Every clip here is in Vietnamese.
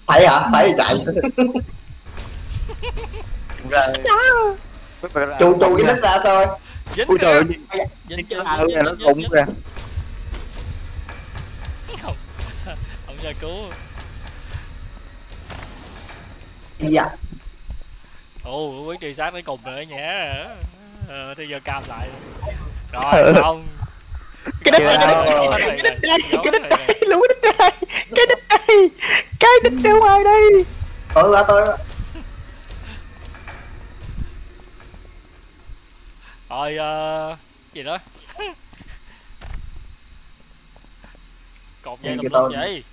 Thấy hả? Thấy thì chạy. Chù cái đít ra sao? Dính ui trời ơi, dính nó rụng kìa. Ông ra cứu. Dạ. Ồ, quyết truy sát tới cùng rồi đó nhé. Bây giờ cam lại rồi xong. Cái đít đây, lũ đít đây, cái đít đây, cái đít đâu ngoài đây. Tôi Rồi gì đó. Cột dây độc lực vậy.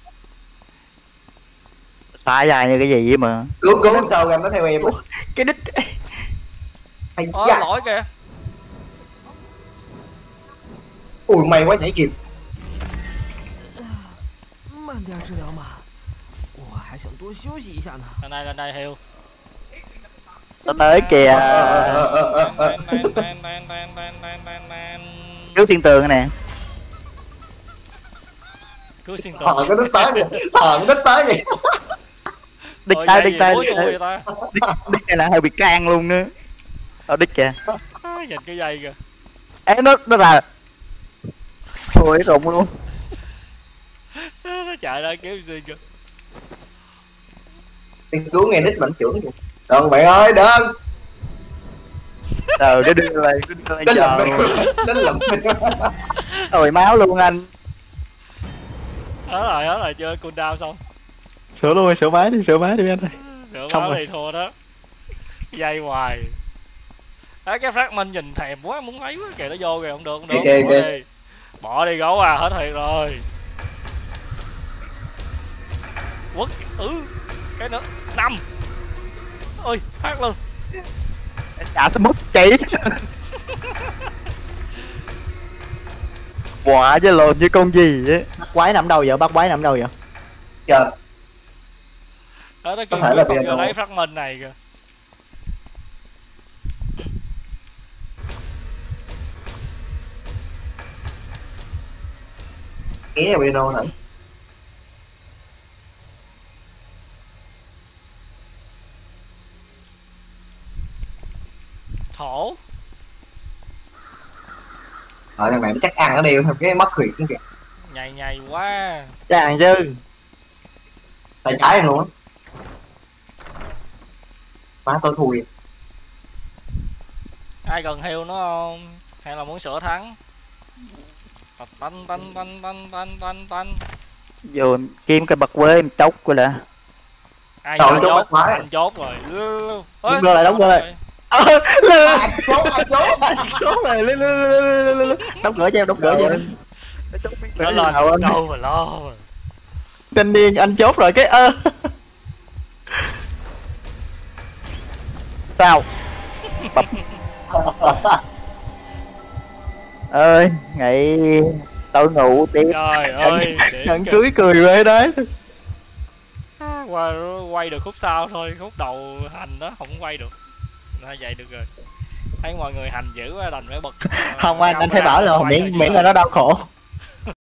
Xả dài như cái gì vậy mà. Cứu sao em nó theo em. Cái đít. Hay da. Lỗi kìa. Ui may quá nhảy kịp. 慢点治疗嘛，我还想多休息一下呢。 Lên đây Hill. Nó tới kìa. Cứu xuyên tường nè. Cứu xuyên tường. Cái đít tới kìa. Cái đít tới kìa. Đít tay đít này là hơi bị can luôn nữa. Đít kìa. Nhìn cái dây kìa. Ê nó là. Ôi rụng luôn. Nó chạy ra cứu xuyên kìa. Cứu nghe đít mạnh trưởng kìa. Đơn bạn ơi đơn. Trời nó đưa lên Đến lụm. Rồi máu luôn anh. Hết rồi chưa cooldown xong. Sửa luôn, sửa máy đi anh ơi. Sửa máu thì thua đó. Dây hoài. Đấy cái fragment nhìn thèm quá, muốn lấy quá kìa, nó vô kìa, không được. Bỏ đi gấu à, hết thiệt rồi. Quất cái nữa 5. Ôi phát luôn. Chả sẽ mất chỉ. Quả chứ lồn như con gì ấy. Bắt quái nằm đâu vậy? Chờ. Đó nó kêu không cho lấy fragment này kìa. Nghe video thử. Thổ. Thằng này nó chắc ăn nó đeo theo cái mất huyệt nữa kìa. Nhầy quá. Chàng chứ. Tay trái em luôn á. Má tôi thua vậy. Ai cần heal nó không? Hay là muốn sửa thắng? Tanh. Vô kiếm cái bật quê em chốc coi là. Ai chốt? Anh chốt rồi. Đóng vô lại. Lừa. Anh chốt rồi. Đóng cửa cho em. Nó lên đâu mà lo mà. Thanh niên anh chốt rồi cái sao? Ơi, ngày tôi ngủ tiếp. Trời ơi, nhận cưới cười về đấy. Quay được khúc sau thôi, khúc đầu hành đó không quay được. Nó vậy được rồi. Thấy mọi người hành dữ quá đành phải bật. Không anh thấy bảo là miễn là nó đau khổ.